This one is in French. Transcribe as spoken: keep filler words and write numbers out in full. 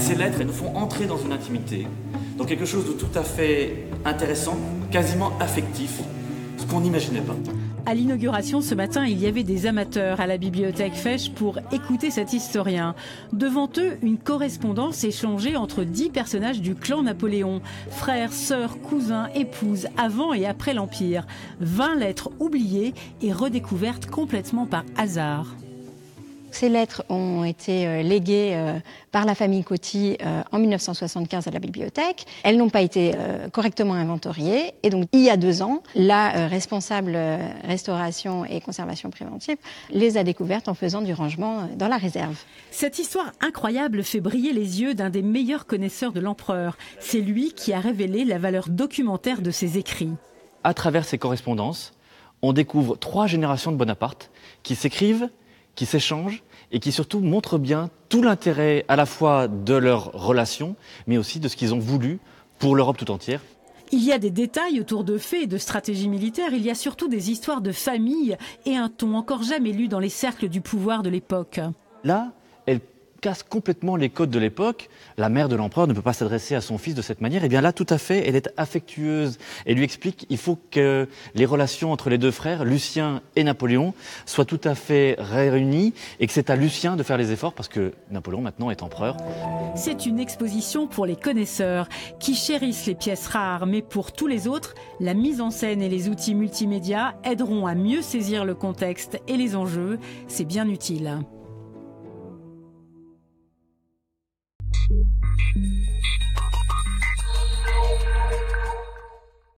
ces lettres, elles nous font entrer dans une intimité, dans quelque chose de tout à fait intéressant, quasiment affectif, ce qu'on n'imaginait pas. À l'inauguration ce matin, il y avait des amateurs à la bibliothèque Fesch pour écouter cet historien. Devant eux, une correspondance échangée entre dix personnages du clan Napoléon. Frères, sœurs, cousins, épouses, avant et après l'Empire. vingt lettres oubliées et redécouvertes complètement par hasard. Ces lettres ont été léguées par la famille Coty en mille neuf cent soixante-quinze à la bibliothèque. Elles n'ont pas été correctement inventoriées. Et donc, il y a deux ans, la responsable restauration et conservation préventive les a découvertes en faisant du rangement dans la réserve. Cette histoire incroyable fait briller les yeux d'un des meilleurs connaisseurs de l'empereur. C'est lui qui a révélé la valeur documentaire de ses écrits. À travers ces correspondances, on découvre trois générations de Bonaparte qui s'écrivent, qui s'échangent et qui surtout montrent bien tout l'intérêt à la fois de leurs relations, mais aussi de ce qu'ils ont voulu pour l'Europe tout entière. Il y a des détails autour de faits et de stratégies militaires, il y a surtout des histoires de famille et un ton encore jamais lu dans les cercles du pouvoir de l'époque. Là, elle casse complètement les codes de l'époque. La mère de l'empereur ne peut pas s'adresser à son fils de cette manière. Et bien là, tout à fait, elle est affectueuse. Elle lui explique qu'il faut que les relations entre les deux frères, Lucien et Napoléon, soient tout à fait réunies et que c'est à Lucien de faire les efforts parce que Napoléon maintenant est empereur. C'est une exposition pour les connaisseurs qui chérissent les pièces rares, mais pour tous les autres, la mise en scène et les outils multimédia aideront à mieux saisir le contexte et les enjeux. C'est bien utile.